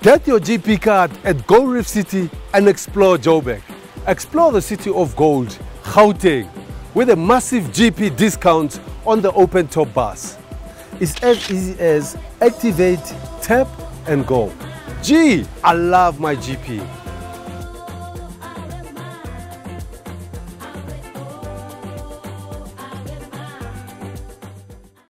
Get your GeePee card at Go Reef City and explore Joburg. Explore the city of gold, Gauteng, with a massive GeePee discount on the open top bus. It's as easy as activate, tap and go. Gee, I love my GeePee.